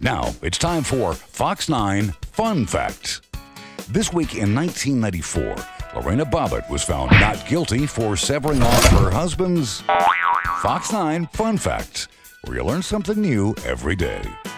Now, it's time for Fox 9 Fun Facts. This week in 1994, Lorena Bobbit was found not guilty for severing off her husband's Fox 9 Fun Facts, where you learn something new every day.